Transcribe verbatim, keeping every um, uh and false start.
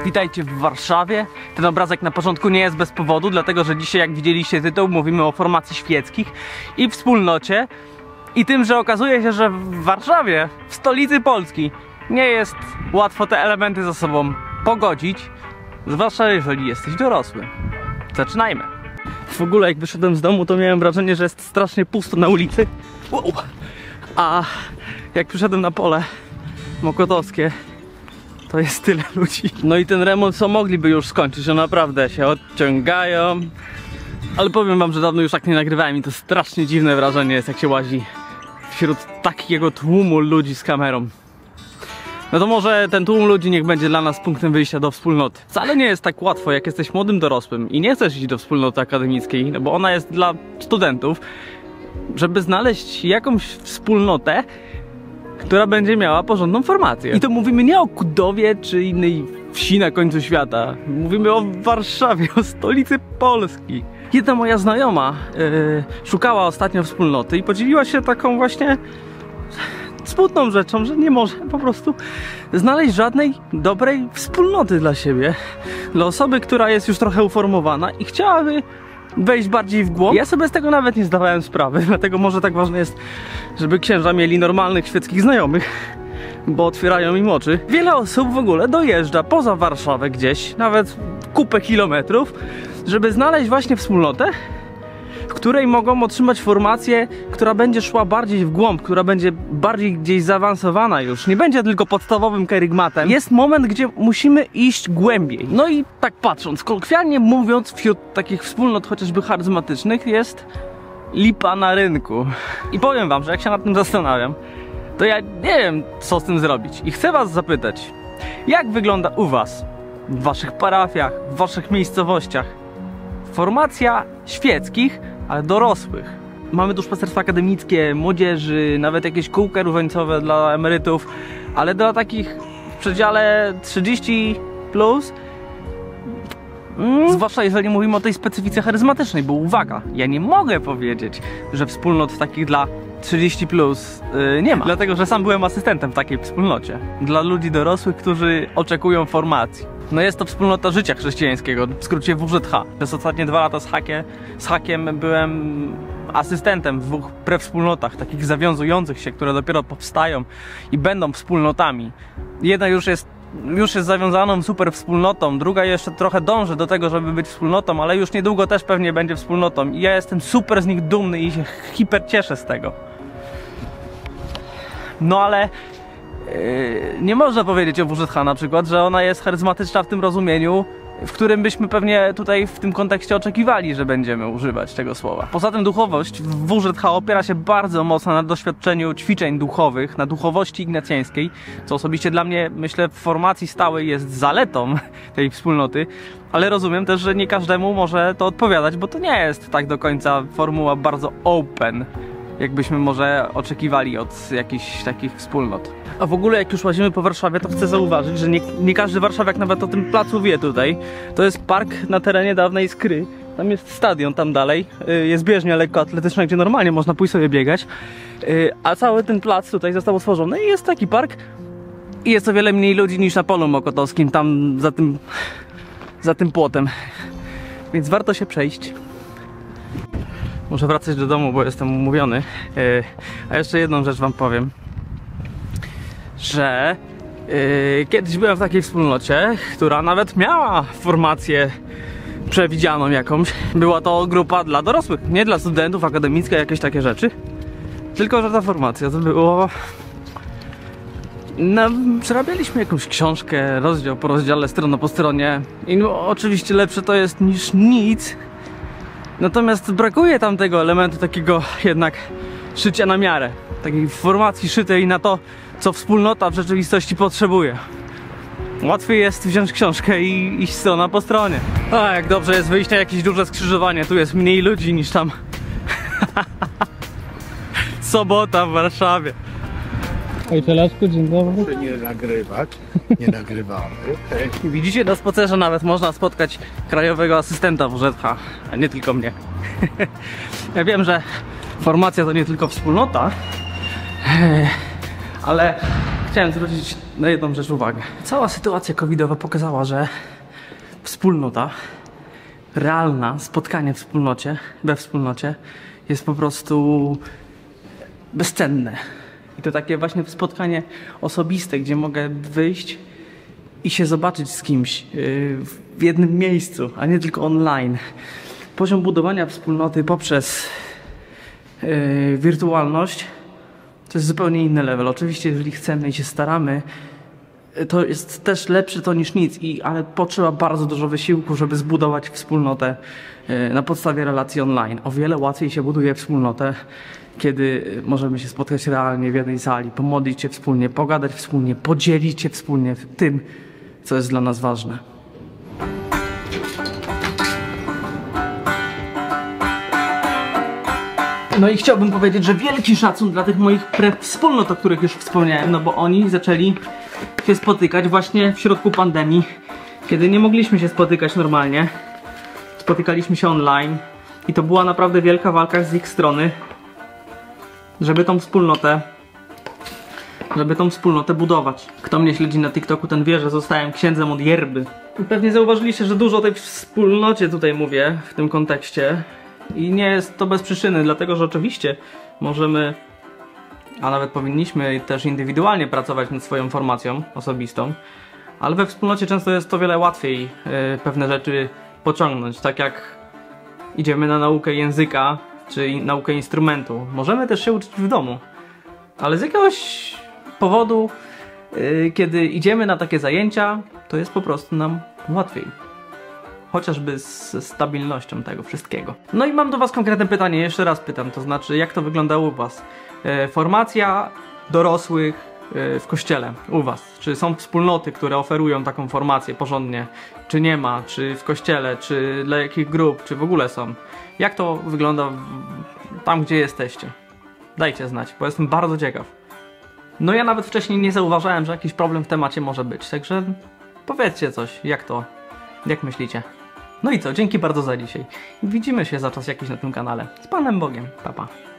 Witajcie w Warszawie. Ten obrazek na początku nie jest bez powodu, dlatego że dzisiaj, jak widzieliście tytuł, mówimy o formacji świeckich i wspólnocie i tym, że okazuje się, że w Warszawie, w stolicy Polski, nie jest łatwo te elementy ze sobą pogodzić, zwłaszcza jeżeli jesteś dorosły. Zaczynajmy. W ogóle jak wyszedłem z domu, to miałem wrażenie, że jest strasznie pusto na ulicy. Wow. A jak przyszedłem na pole mokotowskie, to jest tyle ludzi. No i ten remont co mogliby już skończyć, że naprawdę się odciągają. Ale powiem wam, że dawno już tak nie nagrywałem i to strasznie dziwne wrażenie jest, jak się łazi wśród takiego tłumu ludzi z kamerą. No to może ten tłum ludzi niech będzie dla nas punktem wyjścia do wspólnoty. Wcale nie jest tak łatwo, jak jesteś młodym dorosłym i nie chcesz iść do wspólnoty akademickiej, no bo ona jest dla studentów, żeby znaleźć jakąś wspólnotę, która będzie miała porządną formację. I to mówimy nie o Kudowie czy innej wsi na końcu świata. Mówimy o Warszawie, o stolicy Polski. Jedna moja znajoma yy, szukała ostatnio wspólnoty i podzieliła się taką właśnie smutną rzeczą, że nie może po prostu znaleźć żadnej dobrej wspólnoty dla siebie. Dla osoby, która jest już trochę uformowana i chciałaby wejść bardziej w głąb. Ja sobie z tego nawet nie zdawałem sprawy, dlatego może tak ważne jest, żeby księża mieli normalnych świeckich znajomych, bo otwierają im oczy. Wiele osób w ogóle dojeżdża poza Warszawę gdzieś, nawet kupę kilometrów, żeby znaleźć właśnie wspólnotę, w której mogą otrzymać formację, która będzie szła bardziej w głąb, która będzie bardziej gdzieś zaawansowana już. Nie będzie tylko podstawowym kerygmatem. Jest moment, gdzie musimy iść głębiej. No i tak patrząc, kolokwialnie mówiąc, wśród takich wspólnot chociażby charyzmatycznych jest lipa na rynku. I powiem wam, że jak się nad tym zastanawiam, to ja nie wiem, co z tym zrobić. I chcę was zapytać, jak wygląda u was, w waszych parafiach, w waszych miejscowościach, formacja świeckich, ale dorosłych. Mamy duszpasterstwa akademickie, młodzieży, nawet jakieś kółka różańcowe dla emerytów, ale dla takich w przedziale trzydzieści plus, mm, zwłaszcza jeżeli mówimy o tej specyfice charyzmatycznej, bo uwaga, ja nie mogę powiedzieć, że wspólnot takich dla trzydzieści plus yy, nie ma, dlatego że sam byłem asystentem w takiej wspólnocie dla ludzi dorosłych, którzy oczekują formacji. No jest to wspólnota życia chrześcijańskiego, w skrócie W Z H. Przez ostatnie dwa lata z, hakie, z hakiem byłem asystentem w dwóch prewspólnotach, takich zawiązujących się, które dopiero powstają i będą wspólnotami. Jedna już jest, już jest zawiązaną super wspólnotą, druga jeszcze trochę dąży do tego, żeby być wspólnotą, ale już niedługo też pewnie będzie wspólnotą. I ja jestem super z nich dumny i się hiper cieszę z tego. No ale Yy, nie można powiedzieć o W Z H na przykład, że ona jest charyzmatyczna w tym rozumieniu, w którym byśmy pewnie tutaj w tym kontekście oczekiwali, że będziemy używać tego słowa. Poza tym duchowość w W Z H opiera się bardzo mocno na doświadczeniu ćwiczeń duchowych, na duchowości ignacjańskiej, co osobiście dla mnie, myślę, w formacji stałej jest zaletą tej wspólnoty, ale rozumiem też, że nie każdemu może to odpowiadać, bo to nie jest tak do końca formuła bardzo open, jakbyśmy może oczekiwali od jakichś takich wspólnot. A w ogóle jak już łazimy po Warszawie, to chcę zauważyć, że nie, nie każdy warszawiak nawet o tym placu wie tutaj. To jest park na terenie dawnej Skry. Tam jest stadion tam dalej, jest bieżnia lekkoatletyczna, gdzie normalnie można pójść sobie biegać. A cały ten plac tutaj został otworzony i jest taki park. I jest o wiele mniej ludzi niż na polu mokotowskim, tam za tym, za tym płotem. Więc warto się przejść. Muszę wracać do domu, bo jestem umówiony. Yy, a jeszcze jedną rzecz wam powiem, że yy, kiedyś byłem w takiej wspólnocie, która nawet miała formację przewidzianą jakąś. Była to grupa dla dorosłych, nie dla studentów, akademicka, jakieś takie rzeczy. Tylko że ta formacja to było... No, przerabialiśmy jakąś książkę, rozdział po rozdziale, strona po stronie. I no, oczywiście lepsze to jest niż nic. Natomiast brakuje tam tego elementu takiego jednak szycia na miarę. Takiej formacji szytej na to, co wspólnota w rzeczywistości potrzebuje. Łatwiej jest wziąć książkę i iść strona po stronie. A jak dobrze jest wyjść na jakieś duże skrzyżowanie, tu jest mniej ludzi niż tam. Sobota w Warszawie. Ojcze Leszku, dzień dobry. Proszę nie nagrywać, nie nagrywamy. Widzicie, na spacerze nawet można spotkać krajowego asystenta W Z H, a nie tylko mnie. Ja wiem, że formacja to nie tylko wspólnota, ale chciałem zwrócić na jedną rzecz uwagę. Cała sytuacja covidowa pokazała, że wspólnota, realna, spotkanie w wspólnocie, we wspólnocie jest po prostu bezcenne. I to takie właśnie spotkanie osobiste, gdzie mogę wyjść i się zobaczyć z kimś yy, w jednym miejscu, a nie tylko online. Poziom budowania wspólnoty poprzez yy, wirtualność to jest zupełnie inny level. Oczywiście, jeżeli chcemy i się staramy, to jest też lepsze to niż nic, i, ale potrzeba bardzo dużo wysiłku, żeby zbudować wspólnotę yy, na podstawie relacji online. O wiele łatwiej się buduje wspólnotę, kiedy możemy się spotkać realnie w jednej sali, pomodlić się wspólnie, pogadać wspólnie, podzielić się wspólnie tym, co jest dla nas ważne. No i chciałbym powiedzieć, że wielki szacun dla tych moich wspólnot, o których już wspomniałem, no bo oni zaczęli się spotykać właśnie w środku pandemii, kiedy nie mogliśmy się spotykać normalnie. Spotykaliśmy się online i to była naprawdę wielka walka z ich strony, żeby tą wspólnotę żeby tą wspólnotę budować. Kto mnie śledzi na TikToku, ten wie, że zostałem księdzem od yerby. I pewnie zauważyliście, że dużo o tej wspólnocie tutaj mówię w tym kontekście. I nie jest to bez przyczyny, dlatego że oczywiście możemy, a nawet powinniśmy też indywidualnie pracować nad swoją formacją osobistą, ale we wspólnocie często jest to wiele łatwiej yy, pewne rzeczy pociągnąć, tak jak idziemy na naukę języka czy in, naukę instrumentu. Możemy też się uczyć w domu, ale z jakiegoś powodu, yy, kiedy idziemy na takie zajęcia, to jest po prostu nam łatwiej. Chociażby z stabilnością tego wszystkiego. No i mam do was konkretne pytanie, jeszcze raz pytam, to znaczy jak to wygląda u was? Yy, formacja dorosłych yy, w kościele, u was. Czy są wspólnoty, które oferują taką formację porządnie? Czy nie ma? Czy w kościele? Czy dla jakich grup? Czy w ogóle są? Jak to wygląda w, tam, gdzie jesteście? Dajcie znać, bo jestem bardzo ciekaw. No ja nawet wcześniej nie zauważałem, że jakiś problem w temacie może być, także powiedzcie coś, jak to, jak myślicie? No i co, dzięki bardzo za dzisiaj. Widzimy się za czas jakiś na tym kanale. Z Panem Bogiem, pa pa.